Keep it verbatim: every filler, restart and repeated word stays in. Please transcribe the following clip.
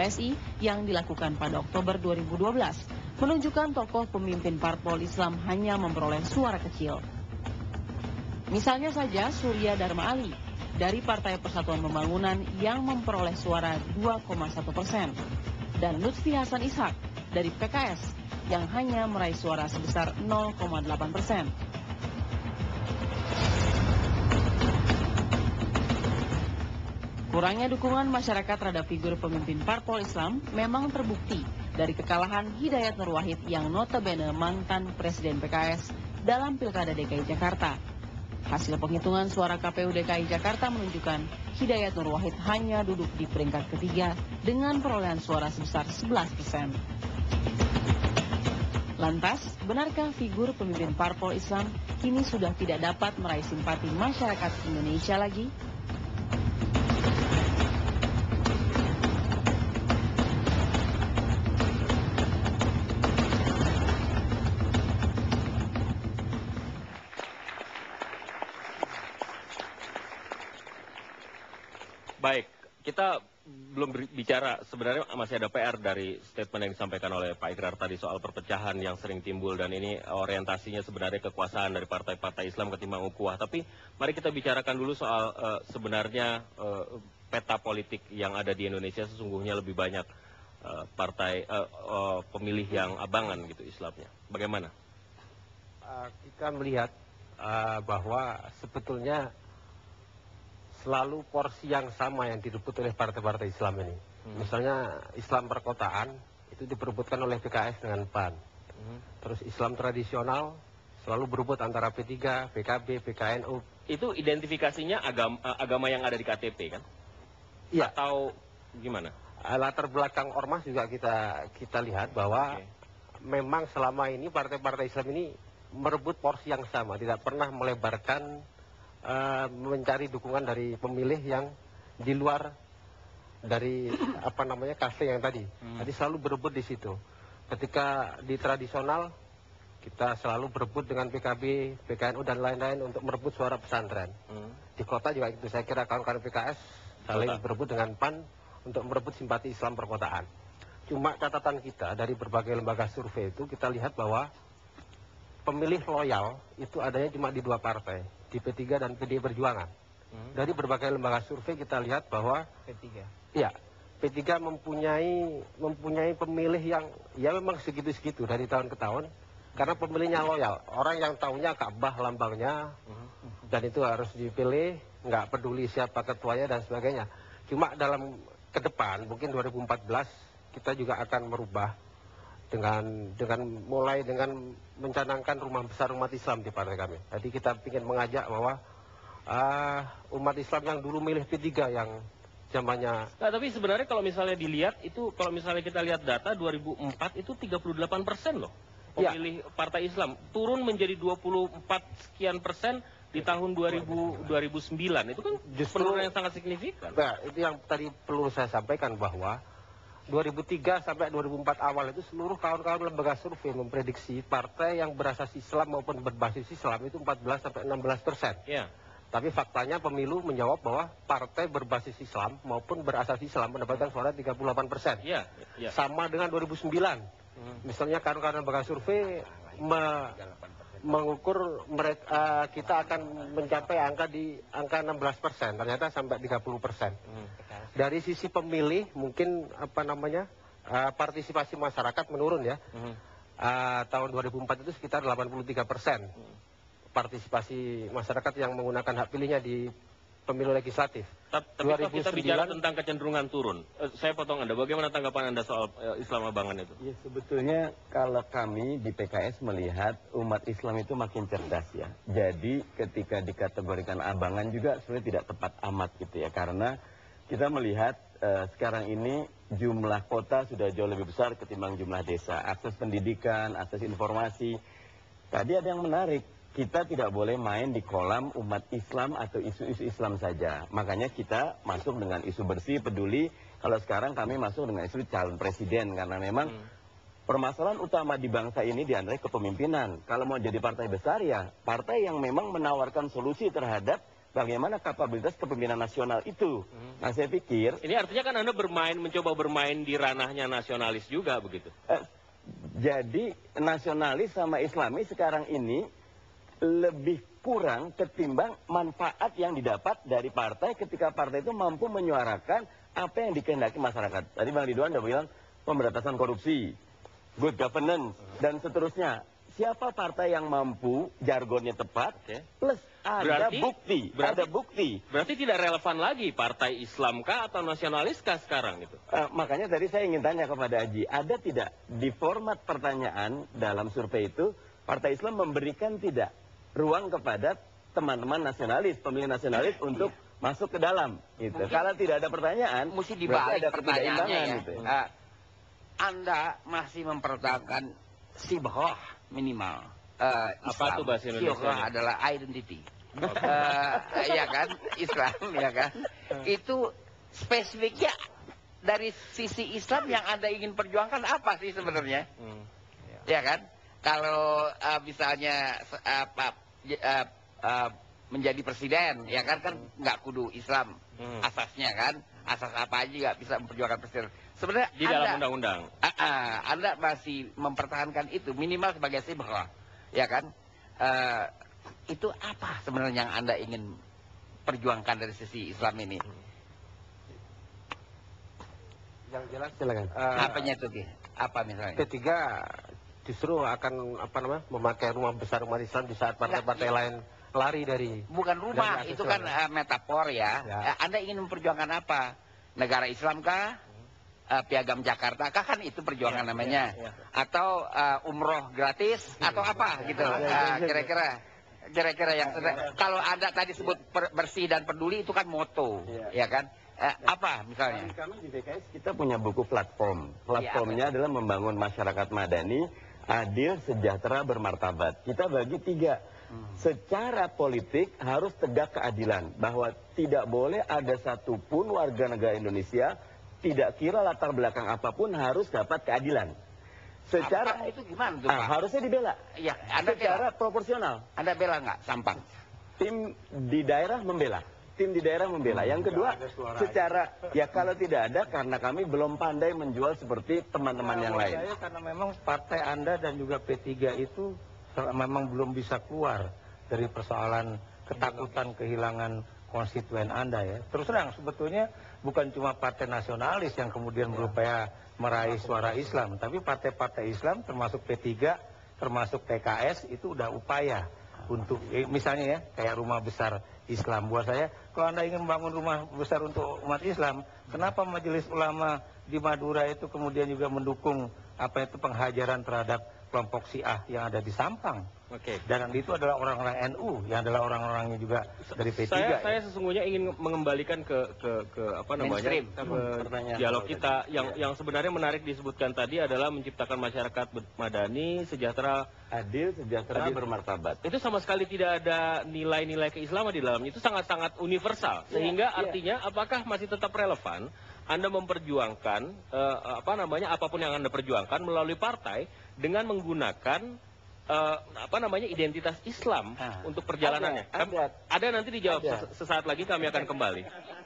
S I yang dilakukan pada Oktober dua ribu dua belas menunjukkan tokoh pemimpin parpol Islam hanya memperoleh suara kecil. Misalnya saja Surya Dharma Ali dari Partai Persatuan Pembangunan yang memperoleh suara dua koma satu persen dan Lutfi Hasan Ishak dari P K S yang hanya meraih suara sebesar nol koma delapan persen. Kurangnya dukungan masyarakat terhadap figur pemimpin parpol Islam memang terbukti dari kekalahan Hidayat Nur Wahid yang notabene mantan Presiden P K S dalam Pilkada D K I Jakarta. Hasil penghitungan suara K P U D K I Jakarta menunjukkan Hidayat Nur Wahid hanya duduk di peringkat ketiga dengan perolehan suara sebesar sebelas persen. Lantas, benarkah figur pemimpin parpol Islam kini sudah tidak dapat meraih simpati masyarakat Indonesia lagi? Baik, kita belum bicara, sebenarnya masih ada P R dari statement yang disampaikan oleh Pak Ikrar tadi soal perpecahan yang sering timbul dan ini orientasinya sebenarnya kekuasaan dari partai-partai Islam ketimbang ukhuwah. Tapi mari kita bicarakan dulu soal uh, sebenarnya uh, peta politik yang ada di Indonesia sesungguhnya lebih banyak uh, partai uh, uh, pemilih yang abangan gitu Islamnya. Bagaimana? Uh, kita melihat uh, bahwa sebetulnya selalu porsi yang sama yang direbut oleh partai-partai Islam ini. Hmm. Misalnya Islam perkotaan itu diperebutkan oleh P K S dengan P A N. Hmm. Terus Islam tradisional selalu berebut antara P tiga, P K B, P K N U. Itu identifikasinya agama, agama yang ada di K T P kan? Iya. Atau gimana? Latar belakang ormas juga kita kita lihat bahwa okay. memang selama ini partai-partai Islam ini merebut porsi yang sama, tidak pernah melebarkan Uh, mencari dukungan dari pemilih yang di luar dari apa namanya kafe yang tadi. Hmm. Tadi selalu berebut di situ. Ketika di tradisional kita selalu berebut dengan P K B, P K N U dan lain-lain untuk merebut suara pesantren. Hmm. Di kota juga itu saya kira kawan-kawan P K S saling kota. berebut dengan P A N untuk merebut simpati Islam perkotaan. Cuma catatan kita dari berbagai lembaga survei itu kita lihat bahwa pemilih loyal itu adanya cuma di dua partai, di P tiga dan P D I Perjuangan. Hmm. Dari berbagai lembaga survei kita lihat bahwa P tiga. Ya, P tiga mempunyai mempunyai pemilih yang ya memang segitu-segitu dari tahun ke tahun karena pemilihnya loyal. Orang yang tahunya Ka'bah lambangnya hmm. dan itu harus dipilih, nggak peduli siapa ketuanya dan sebagainya. Cuma dalam ke depan mungkin dua ribu empat belas kita juga akan merubah dengan dengan mulai dengan mencanangkan rumah besar umat Islam di partai kami. Jadi kita ingin mengajak bahwa uh, umat Islam yang dulu milih P tiga yang zamannya. Nah, tapi sebenarnya kalau misalnya dilihat itu kalau misalnya kita lihat data dua ribu empat itu tiga puluh delapan persen loh pemilih ya. Partai Islam, turun menjadi dua puluh empat sekian persen di tahun dua ribu, dua ribu sembilan. Itu kan justru penurunan yang sangat signifikan. Nah, itu yang tadi perlu saya sampaikan bahwa dua ribu tiga sampai dua ribu empat awal itu seluruh kawan-kawan lembaga survei memprediksi partai yang berasas Islam maupun berbasis Islam itu empat belas sampai enam belas persen. Ya. Tapi faktanya pemilu menjawab bahwa partai berbasis Islam maupun berasas Islam mendapatkan suara tiga puluh delapan persen. Ya. Ya. Sama dengan dua ribu sembilan. Hmm. Misalnya kawan-kawan lembaga survei me mengukur mereka uh, kita akan mencapai angka di angka enam belas persen, ternyata sampai tiga puluh persen. Hmm. Dari sisi pemilih mungkin apa namanya uh, partisipasi masyarakat menurun ya. Hmm. Uh, tahun dua ribu empat itu sekitar delapan puluh tiga persen hmm. partisipasi masyarakat yang menggunakan hak pilihnya di pemilu legislatif. Tapi kalau kita bicara tentang kecenderungan turun, eh, saya potong Anda, bagaimana tanggapan Anda soal eh, Islam abangan itu? Ya sebetulnya kalau kami di P K S melihat umat Islam itu makin cerdas ya. Jadi ketika dikategorikan abangan juga sebenarnya tidak tepat amat gitu ya. Karena kita melihat eh, sekarang ini jumlah kota sudah jauh lebih besar ketimbang jumlah desa. Akses pendidikan, akses informasi. Tadi ada yang menarik. Kita tidak boleh main di kolam umat Islam atau isu-isu Islam saja. Makanya kita masuk dengan isu bersih, peduli. Kalau sekarang kami masuk dengan isu calon presiden. Karena memang hmm. permasalahan utama di bangsa ini di antara kepemimpinan. Kalau mau jadi partai besar ya partai yang memang menawarkan solusi terhadap bagaimana kapabilitas kepemimpinan nasional itu. Hmm. Nah saya pikir... Ini artinya kan Anda bermain, mencoba bermain di ranahnya nasionalis juga begitu? Eh, jadi nasionalis sama islamis sekarang ini lebih kurang ketimbang manfaat yang didapat dari partai ketika partai itu mampu menyuarakan apa yang dikehendaki masyarakat. Tadi Bang Ridwan udah bilang pemberantasan korupsi, good governance, dan seterusnya. Siapa partai yang mampu, jargonnya tepat, okay. plus ada berarti, bukti, berarti, ada bukti. Berarti tidak relevan lagi partai Islam kah atau nasionalis kah sekarang gitu? Uh, makanya tadi saya ingin tanya kepada Aji, ada tidak di format pertanyaan dalam survei itu, partai Islam memberikan tidak ruang kepada teman-teman nasionalis, pemilih nasionalis eh, untuk iya. masuk ke dalam. Gitu. Kalau tidak ada pertanyaan, mesti dibalik ada pertanyaannya ya. Gitu. Uh, anda masih mempertahankan sibghah minimal. Uh, Apa itu bahasa Indonesia? Adalah identity. uh, ya kan, Islam ya kan. Itu spesifiknya dari sisi Islam yang Anda ingin perjuangkan apa sih sebenarnya? Hmm. Ya kan? Kalau uh, misalnya uh, uh, uh, menjadi presiden, ya kan kan nggak kudu Islam hmm. asasnya kan, asas apa aja nggak bisa memperjuangkan presiden. Sebenarnya di dalam undang-undang, uh, uh, Anda masih mempertahankan itu minimal sebagai sibghah, ya kan? Uh, itu apa sebenarnya yang Anda ingin perjuangkan dari sisi Islam ini? Yang jelas silakan. Uh, Apanya itu, Ki? Apa misalnya? Ketiga, justru akan apa namanya memakai rumah besar umat Islam di saat partai-partai ya, lain lari dari. Bukan rumah, dari itu kan uh, metafor ya. ya. Uh, anda ingin memperjuangkan apa? Negara Islam kah? Uh, Piagam Jakarta kah? Kan itu perjuangan ya, namanya. Ya, ya. Atau uh, umroh gratis ya, atau apa ya, gitu? Kira-kira. Uh, Kira-kira yang ya, ya. Kalau Anda tadi sebut per, bersih dan peduli itu kan moto, ya, ya kan? Eh, apa misalnya? Kami di B K S kita punya buku platform. Platformnya ya, adalah membangun masyarakat madani, adil, sejahtera, bermartabat. Kita bagi tiga. Hmm. Secara politik harus tegak keadilan. Bahwa tidak boleh ada satupun warga negara Indonesia, tidak kira latar belakang apapun harus dapat keadilan. Secara Sampang itu gimana tuh, ah, Pak? harusnya dibela. Ya, Anda secara bela. proporsional. Anda bela nggak Sampang? Tim di daerah membela. Tim di daerah membela. Hmm, yang kedua, secara ya kalau tidak ada karena kami belum pandai menjual seperti teman-teman ya, yang lain. Saya karena memang partai Anda dan juga P tiga itu memang belum bisa keluar dari persoalan ketakutan kehilangan konstituen Anda ya. Terus terang sebetulnya bukan cuma partai nasionalis yang kemudian berupaya meraih suara Islam, tapi partai-partai Islam termasuk P tiga, termasuk P K S itu udah upaya untuk eh, misalnya ya kayak rumah besar Islam. Buat saya, kalau Anda ingin membangun rumah besar untuk umat Islam, kenapa Majelis Ulama di Madura itu kemudian juga mendukung apa itu penghajaran terhadap kelompok Syiah yang ada di Sampang? Oke. Dan itu adalah orang-orang N U, yang adalah orang-orangnya juga dari P tiga. Saya, saya sesungguhnya ingin mengembalikan ke ke ke apa namanya ke hmm, dialog kita yang ya. yang sebenarnya menarik disebutkan tadi adalah menciptakan masyarakat madani, sejahtera, adil, sejahtera, adil, bermartabat. Itu sama sekali tidak ada nilai-nilai keislaman di dalamnya. Itu sangat-sangat universal. Sehingga ya, artinya ya. apakah masih tetap relevan Anda memperjuangkan uh, apa namanya apapun yang Anda perjuangkan melalui partai dengan menggunakan Uh, apa namanya identitas Islam ah. untuk perjalanannya. Ada, ada. Ada nanti dijawab ada. sesaat lagi kami akan kembali.